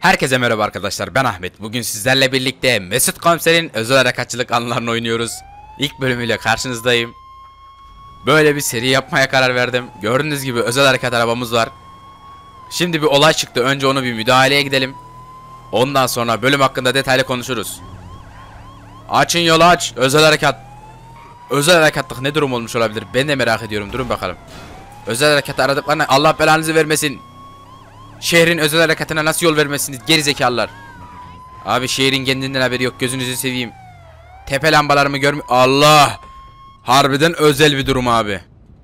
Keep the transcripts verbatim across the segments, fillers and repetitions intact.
Herkese merhaba arkadaşlar, ben Ahmet. Bugün sizlerle birlikte Mesut Komiser'in özel harekatçılık anılarını oynuyoruz. İlk bölümüyle karşınızdayım. Böyle bir seri yapmaya karar verdim. Gördüğünüz gibi özel harekat arabamız var. Şimdi bir olay çıktı, önce onu bir müdahaleye gidelim. Ondan sonra bölüm hakkında detaylı konuşuruz. Açın yolu, aç. Özel harekat. Özel harekatlık ne durum olmuş olabilir, ben de merak ediyorum. Durun bakalım. Özel harekat aradıklarına Allah belanızı vermesin. Şehrin özel harekatına nasıl yol vermezsiniz gerizekalılar? Abi şehrin kendinden haberi yok, gözünüzü seveyim. Tepe lambalarımı görmüyor. Allah! Harbiden özel bir durum abi.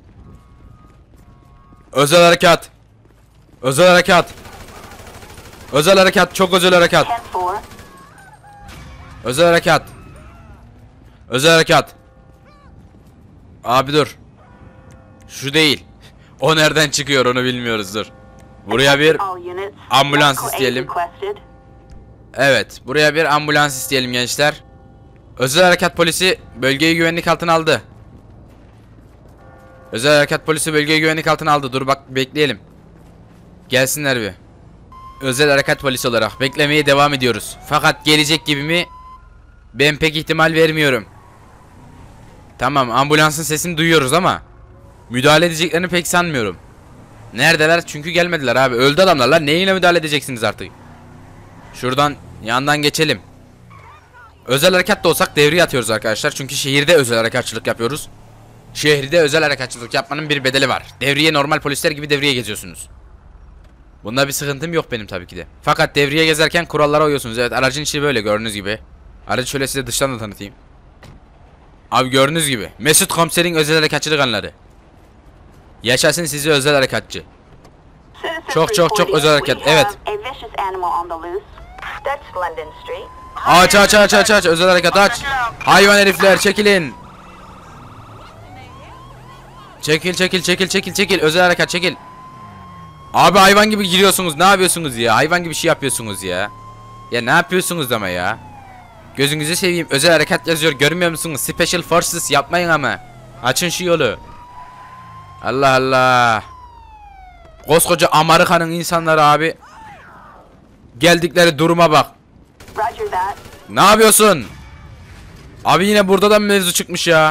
Özel harekat. Özel harekat. Özel harekat, çok özel harekat. Özel harekat. Özel harekat. Abi dur. Şu değil. O nereden çıkıyor onu bilmiyoruz, dur. Buraya bir ambulans isteyelim. Evet, buraya bir ambulans isteyelim gençler. Özel harekat polisi bölgeyi güvenlik altına aldı. Özel harekat polisi bölgeyi güvenlik altına aldı. Dur bak, bekleyelim. Gelsinler bir. Özel harekat polisi olarak beklemeye devam ediyoruz. Fakat gelecek gibi mi? Ben pek ihtimal vermiyorum. Tamam, ambulansın sesini duyuyoruz ama müdahale edeceklerini pek sanmıyorum. Neredeler? Çünkü gelmediler abi. Öldü adamlar lan. Neyle müdahale edeceksiniz artık? Şuradan yandan geçelim. Özel harekatta olsak devreye atıyoruz arkadaşlar. Çünkü şehirde özel harekatçılık yapıyoruz. Şehirde özel harekatçılık yapmanın bir bedeli var. Devriye normal polisler gibi devreye geziyorsunuz. Bunda bir sıkıntım yok benim tabii ki de. Fakat devriye gezerken kurallara uyuyorsunuz. Evet, aracın içi böyle gördüğünüz gibi. Aracı şöyle size dıştan da tanıtayım. Abi gördüğünüz gibi Mesut Komiser'in özel harekatçılık anları. Yaşasın sizi özel harekatçı. Çok çok çok özel hareket. Evet. Aç aç aç aç aç özel hareket aç. Hayvan herifler çekilin. Çekil çekil çekil çekil çekil özel hareket çekil. Abi hayvan gibi giriyorsunuz, ne yapıyorsunuz ya? Hayvan gibi şey yapıyorsunuz ya. Ya ne yapıyorsunuz ama ya? Gözünüzü seveyim, özel harekat yazıyor, görmüyor musunuz? Special Forces yapmayın ama. Açın şu yolu. Allah Allah. Koskoca Amerika'nın insanları abi. Geldikleri duruma bak. Ne yapıyorsun? Abi yine burada da mevzu çıkmış ya.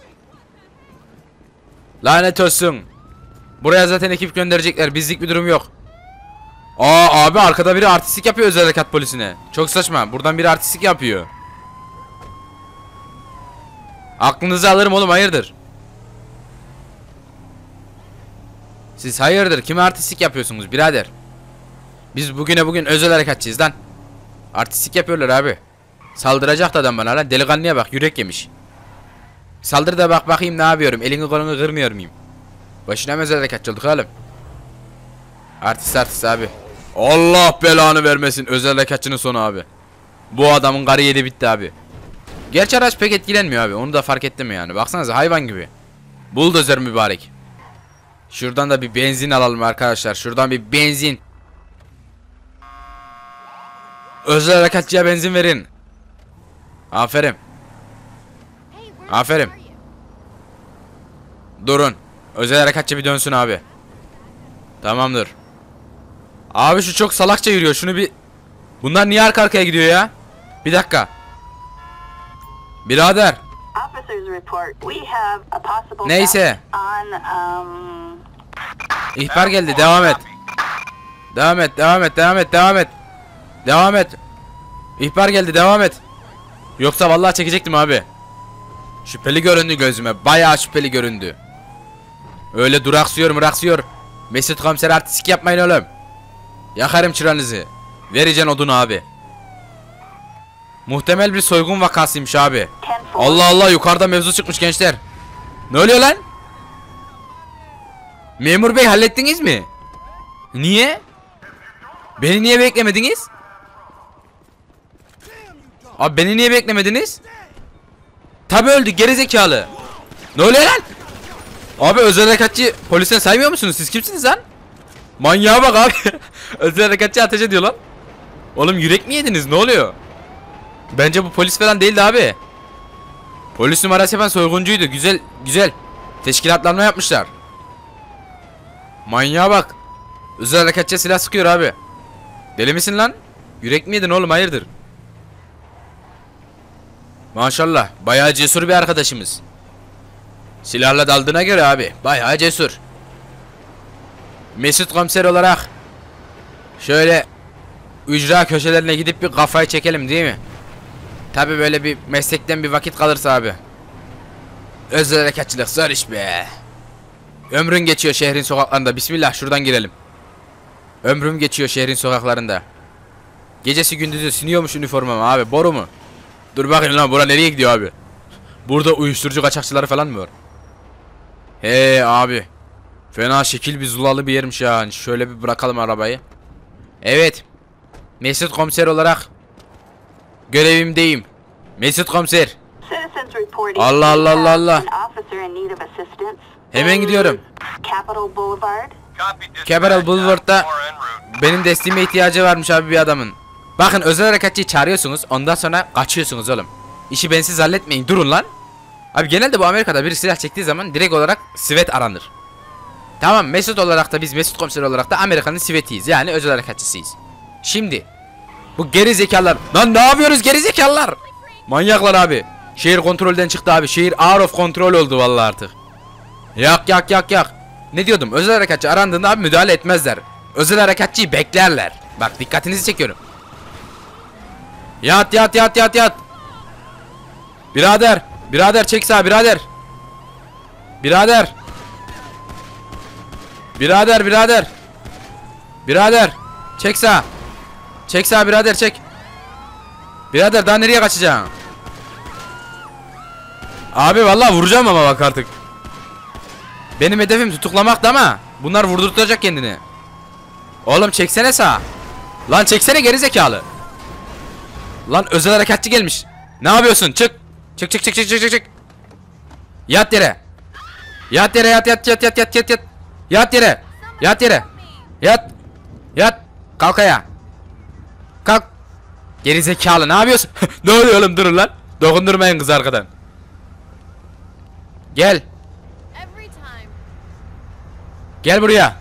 Lanet olsun. Buraya zaten ekip gönderecekler. Bizlik bir durum yok. Aa abi, arkada biri artistlik yapıyor özel harekat polisine. Çok saçma. Buradan biri artistlik yapıyor. Aklınızı alırım oğlum, hayırdır? Siz hayırdır? Kime artistlik yapıyorsunuz birader? Biz bugüne bugün özel harekatçıyız lan. Artistlik yapıyorlar abi. Saldıracak da adam bana lan. Delikanlıya bak, yürek yemiş. Saldır da bak bakayım ne yapıyorum. Elini kolunu kırmıyor muyum? Başına mı özel harekatçı olduk oğlum? Artist artist abi. Allah belanı vermesin, özel harekatçının sonu abi. Bu adamın kariyeri bitti abi. Gerçi araç pek etkilenmiyor abi. Onu da fark ettim yani. Baksanıza hayvan gibi. Buldozer mübarek. Şuradan da bir benzin alalım arkadaşlar. Şuradan bir benzin. Özel harekatçıya benzin verin. Aferin. Aferin. Durun. Özel harekatçı bir dönsün abi. Tamamdır. Abi şu çok salakça yürüyor. Şunu bir... Bunlar niye arka arkaya gidiyor ya? Bir dakika. Birader. Neyse. İhbar geldi. Devam et. Devam et. Devam et. Devam et. Devam et. Devam et. İhbar geldi. Devam et. Yoksa vallahi çekecektim abi. Şüpheli göründü gözüme. Bayağı şüpheli göründü. Öyle duraksıyor muraksıyor. Mesut Komiser artistik yapmayın oğlum. Yakarım çıranızı. Vereceğin odunu abi. Muhtemel bir soygun vakasıymış abi. Allah Allah, yukarıda mevzu çıkmış gençler. Ne oluyor lan? Memur bey, hallettiniz mi? Niye? Beni niye beklemediniz? Abi beni niye beklemediniz? Tabi öldü gerizekalı. Ne oluyor lan? Abi özel harekatçı polisten saymıyor musunuz? Siz kimsiniz lan? Manyağa bak abi. Özel harekatçı ateş ediyor lan. Oğlum yürek mi yediniz? Ne oluyor? Bence bu polis falan değildi abi. Polis numarası yapan soyguncuydu. Güzel güzel. Teşkilatlanma yapmışlar. Manyağa bak. Özel harekatçıya silah sıkıyor abi. Deli misin lan? Yürek mi yedin oğlum, hayırdır? Maşallah bayağı cesur bir arkadaşımız. Silahla daldığına göre abi bayağı cesur. Mesut komiser olarak şöyle ücra köşelerine gidip bir kafayı çekelim değil mi? Tabi böyle bir meslekten bir vakit kalırsa abi. Özel harekatçılık zor iş be. Ömrün geçiyor şehrin sokaklarında. Bismillah şuradan girelim. Ömrüm geçiyor şehrin sokaklarında. Gecesi gündüzü siniyormuş üniformam abi, boru mu? Dur bakayım lan, bura nereye gidiyor abi? Burada uyuşturucu kaçakçıları falan mı var? He abi. Fena şekil bir zulalı bir yermiş ya. Şöyle bir bırakalım arabayı. Evet. Mesut komiser olarak görevimdeyim. Mesut komiser. Allah Allah Allah Allah. Hemen gidiyorum. Capital Boulevard'da benim desteğime ihtiyacı varmış abi bir adamın. Bakın özel harekatçıyı çağırıyorsunuz, ondan sonra kaçıyorsunuz oğlum. İşi bensiz halletmeyin, durun lan. Abi genelde bu Amerika'da bir silah çektiği zaman direkt olarak sivet aranır. Tamam, Mesut olarak da biz Mesut komiser olarak da Amerika'nın sivetiyiz, yani özel harekatçısıyız. Şimdi bu geri zekalar, lan ne yapıyoruz geri zekalar? Manyaklar abi. Şehir kontrolden çıktı abi, şehir out of control oldu vallahi artık. Yak yak yak yak. Ne diyordum, özel harekatçı arandığında abi müdahale etmezler. Özel harekatçıyı beklerler. Bak dikkatinizi çekiyorum. Yat yat yat yat yat. Birader, birader çek sağa birader. Birader. Birader birader. Birader çek sağa. Çek sağa birader, çek. Birader daha nereye kaçacaksın? Abi vallahi vuracağım ama bak artık. Benim hedefim tutuklamaktı ama bunlar vurdurtacak kendini. Oğlum çeksene sağa. Lan çeksene gerizekalı. Lan özel harekatçı gelmiş. Ne yapıyorsun? Çık. Çık çık çık çık çık çık. Yat yere. Yat yere, yat yat yat yat yat yat yat. Yat yere. Yat yere. Yat. Yat. Kalk ayağa. Kalk. Gerizekalı ne yapıyorsun? Ne oluyor oğlum, durun lan. Dokundurmayın kız arkadan. Gel. Gel buraya.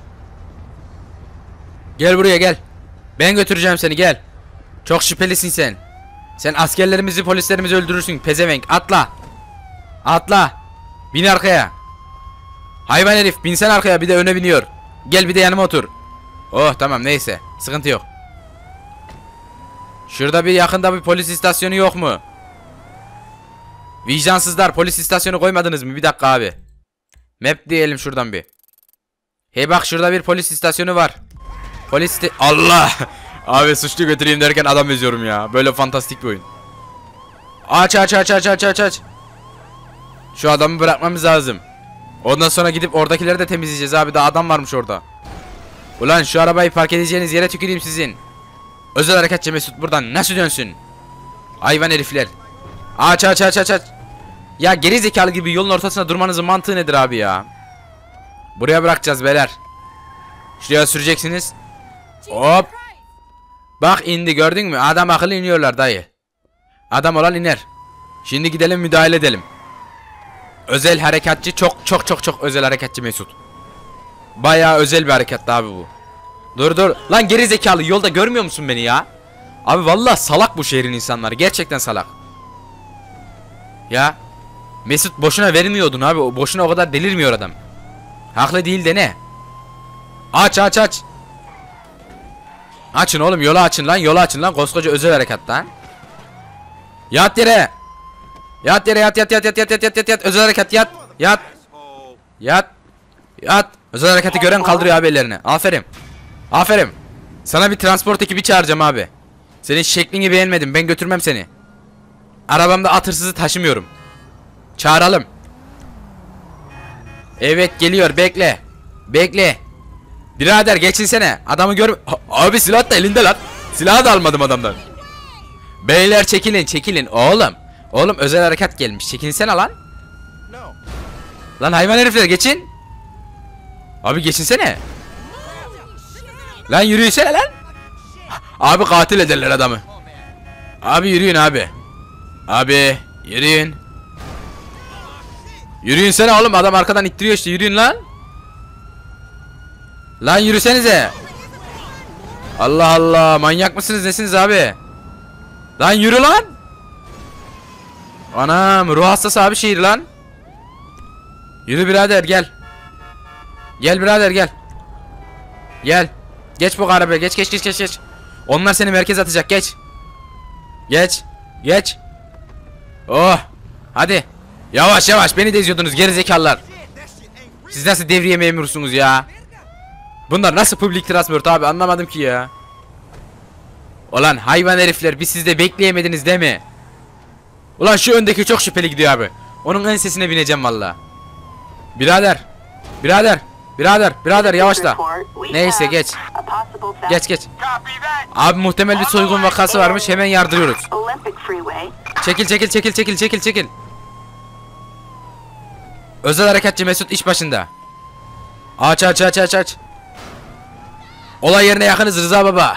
Gel buraya gel. Ben götüreceğim seni, gel. Çok şüphelisin sen. Sen askerlerimizi, polislerimizi öldürürsün pezevenk. Atla. Atla. Bin arkaya. Hayvan herif, binsen arkaya, bir de öne biniyor. Gel bir de yanıma otur. Oh tamam, neyse sıkıntı yok. Şurada bir yakında bir polis istasyonu yok mu? Vicdansızlar, polis istasyonu koymadınız mı? Bir dakika abi. Map diyelim şuradan bir. Hey bak, şurada bir polis istasyonu var. Polis Allah. Abi suçlu götüreyim derken adam eziyorum ya. Böyle fantastik bir oyun. Aç aç aç aç aç aç aç. Şu adamı bırakmamız lazım. Ondan sonra gidip oradakileri de temizleyeceğiz abi. Daha adam varmış orada. Ulan şu arabayı park edeceğiniz yere tüküreyim sizin. Özel harekatçı Mesut buradan nasıl dönsün? Hayvan herifler. Aç aç aç aç aç. Ya geri zekalı gibi yolun ortasına durmanızın mantığı nedir abi ya? Buraya bırakacağız beyler. Şuraya süreceksiniz. Hop. Bak indi, gördün mü? Adam akıllı iniyorlar dayı. Adam olan iner. Şimdi gidelim müdahale edelim. Özel harekatçı, çok çok çok çok özel harekatçı Mesut. Bayağı özel bir harekat abi bu. Dur dur. Lan geri zekalı, yolda görmüyor musun beni ya? Abi vallahi salak bu şehrin insanları. Gerçekten salak. Ya Mesut boşuna vermiyordun abi. O boşuna o kadar delirmiyor adam. Haklı değil de ne? Aç aç aç. Açın oğlum, yolu açın lan, yolu açın lan, koskoca özel harekat lan. Yat yere. Yat yere, yat yat yat yat yat yat yat yat yat. Özel harekat, yat. Yat. Yat. Yat. Özel harekatı gören kaldırıyor abi ellerini. Aferin. Aferin. Sana bir transport ekibi çağıracağım abi. Senin şeklini beğenmedim, ben götürmem seni. Arabamda at hırsızı taşımıyorum. Çağıralım. Evet geliyor, bekle. Bekle. Birader geçinsene. Adamı gör. Abi silah da elinde lan. Silahı da almadım adamdan. Beyler çekilin çekilin oğlum. Oğlum özel harekat gelmiş, çekinsene lan. Lan hayvan herifler geçin. Abi geçinsene. Lan yürüyüsene lan. Abi katil ederler adamı. Abi yürüyün abi. Abi yürüyün. Yürüyünsene oğlum, adam arkadan ittiriyor işte, yürüyün lan. Lan yürüsenize. Allah Allah, manyak mısınız nesiniz abi? Lan yürü lan. Anam, ruh hastası abi şehir lan. Yürü birader, gel. Gel birader, gel. Gel. Geç bu arabaya, geç geç geç geç geç. Onlar seni merkeze atacak, geç. Geç. Geç. Oh. Hadi. Yavaş yavaş, beni de eziyordunuz gerizekalılar. Siz nasıl devriye memursunuz ya? Bunlar nasıl public transport abi, anlamadım ki ya. Ulan hayvan herifler, bir siz de bekleyemediniz değil mi? Ulan şu öndeki çok şüpheli gidiyor abi. Onun ensesine bineceğim valla. Birader. Birader. Birader. Birader yavaşla. Neyse geç. Geç geç. Abi muhtemel bir soygun vakası varmış, hemen yardırıyoruz. Çekil çekil çekil çekil çekil çekil. Özel harekatçı Mesut iş başında. Aç aç aç aç aç. Olay yerine yakınız Rıza baba.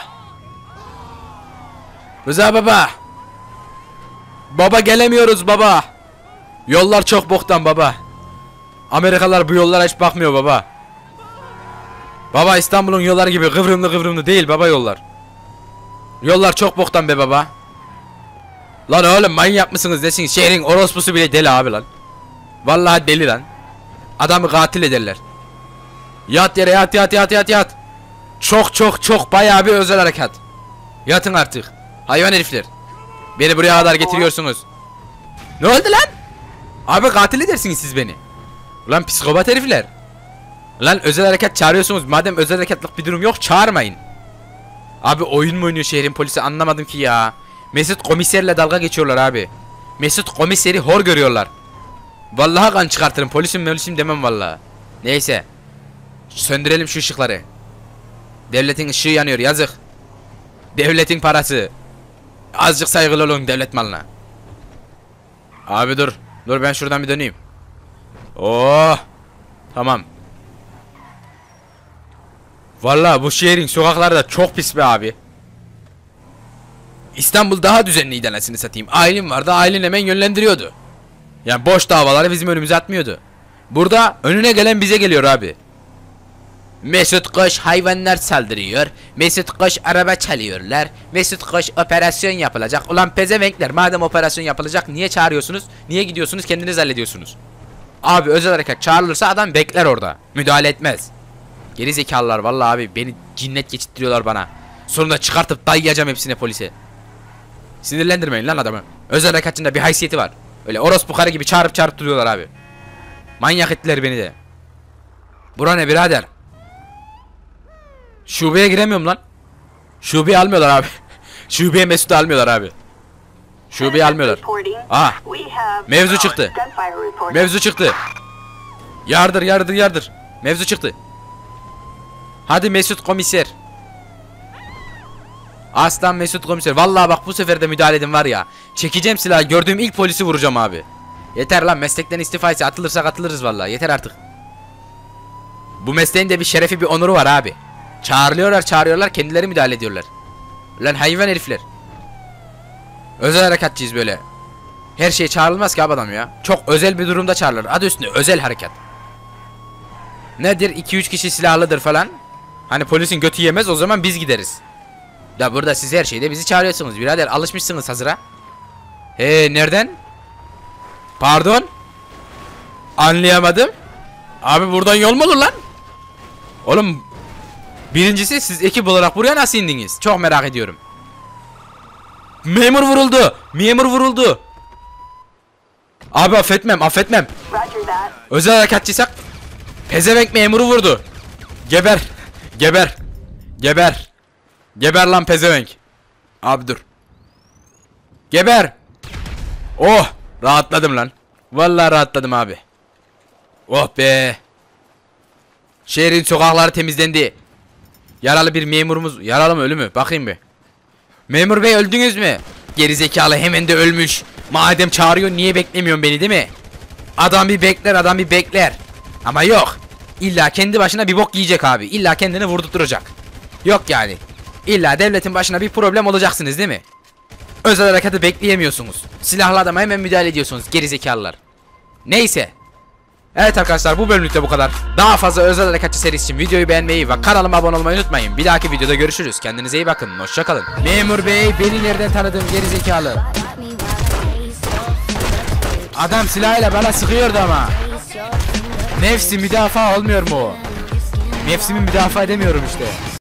Rıza baba. Baba gelemiyoruz baba. Yollar çok boktan baba. Amerikalılar bu yollara hiç bakmıyor baba. Baba İstanbul'un yolları gibi kıvrımlı kıvrımlı değil baba yollar. Yollar çok boktan be baba. Lan oğlum manyak mısınız desiniz, şehrin orospusu bile deli abi lan. Vallahi deli lan. Adamı katil ederler. Yat yere, yat yat yat yat yat. Çok çok çok bayağı bir özel harekat. Yatın artık. Hayvan herifler. Beni buraya kadar getiriyorsunuz. Ne oldu lan? Abi katil edersiniz siz beni. Ulan psikopat herifler. Lan özel harekat çağırıyorsunuz. Madem özel harekatlık bir durum yok, çağırmayın. Abi oyun mu oynuyor şehrin polisi, anlamadım ki ya. Mesut komiserle dalga geçiyorlar abi. Mesut komiseri hor görüyorlar. Vallahi kan çıkartırım, polisim polisim demem vallahi. Neyse. Söndürelim şu ışıkları. Devletin ışığı yanıyor, yazık. Devletin parası. Azıcık saygılı olun devlet malına. Abi dur. Dur ben şuradan bir döneyim. Oh. Tamam. Vallahi bu şehrin sokakları da çok pis be abi. İstanbul daha düzenliydi anasını satayım. Ailem vardı, ailen hemen yönlendiriyordu. Yani boş davaları bizim önümüze atmıyordu. Burada önüne gelen bize geliyor abi. Mesut Koş hayvanlar saldırıyor. Mesut Koş araba çalıyorlar. Mesut Koş operasyon yapılacak. Ulan pezevenkler, madem operasyon yapılacak niye çağırıyorsunuz? Niye gidiyorsunuz, kendiniz hallediyorsunuz? Abi özel harekat çağrılırsa adam bekler orada. Müdahale etmez. Geri zekalılar vallahi abi, beni cinnet geçittiriyorlar bana. Sonunda çıkartıp dayayacağım hepsine polise. Sinirlendirmeyin lan adamı. Özel harekatçında bir haysiyeti var. Öyle orospu karı gibi çağırıp çağırıp duruyorlar abi. Manyak ettiler beni de. Bura ne birader? Şubeye giremiyorum lan. Şubeye almıyorlar abi. Şubeye Mesut'u almıyorlar abi. Şubeye almıyorlar. Aha. Mevzu çıktı. Mevzu çıktı. Yardır yardır yardır. Mevzu çıktı. Hadi Mesut komiser. Aslan Mesut komiser. Vallahi bak bu sefer de müdahale edin var ya. Çekeceğim silahı, gördüğüm ilk polisi vuracağım abi. Yeter lan, meslekten istifa etse atılırsak atılırız vallahi. Yeter artık. Bu mesleğin de bir şerefi, bir onuru var abi. Çağırıyorlar çağırıyorlar, kendileri müdahale ediyorlar. Lan hayvan herifler. Özel harekatçıyız böyle. Her şey çağrılmaz ki abi adam ya. Çok özel bir durumda çağırılır. Adı üstünde özel harekat. Nedir? iki üç kişi silahlıdır falan. Hani polisin götü yemez, o zaman biz gideriz. Ya burada siz her şeyde bizi çağırıyorsunuz birader, alışmışsınız hazıra. He nereden? Pardon? Anlayamadım. Abi buradan yol mu olur lan? Oğlum, birincisi siz ekip olarak buraya nasıl indiniz? Çok merak ediyorum. Memur vuruldu. Memur vuruldu. Abi affetmem affetmem. Özel harekatçıysak pezevenk memuru vurdu. Geber. Geber. Geber. Geber lan pezevenk. Abi dur. Geber. Oh, rahatladım lan. Vallahi rahatladım abi. Oh be. Şehrin sokakları temizlendi. Yaralı bir memurumuz. Yaralı mı, ölü mü? Bakayım bir. Memur bey, öldünüz mü? Gerizekalı, hemen de ölmüş. Madem çağırıyor niye beklemiyorsun beni, değil mi? Adam bir bekler, adam bir bekler. Ama yok. İlla kendi başına bir bok yiyecek abi. İlla kendini vurdurtacak. Yok yani. İlla devletin başına bir problem olacaksınız, değil mi? Özel harekatı bekleyemiyorsunuz. Silahlı adama hemen müdahale ediyorsunuz gerizekalılar. Neyse. Evet arkadaşlar, bu bölümlükte bu kadar. Daha fazla özel harekatçı serisi için videoyu beğenmeyi ve kanalıma abone olmayı unutmayın. Bir dahaki videoda görüşürüz. Kendinize iyi bakın. Hoşça kalın. Memur bey, beni nereden tanıdın gerizekalı? Adam silahıyla bana sıkıyordu ama. Nefsi müdafaa olmuyor mu? Nefsimi müdafaa edemiyorum işte.